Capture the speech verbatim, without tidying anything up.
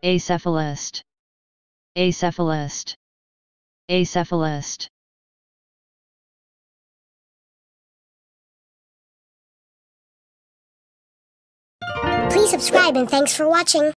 acephalist, acephalist, acephalist. Please subscribe and thanks for watching.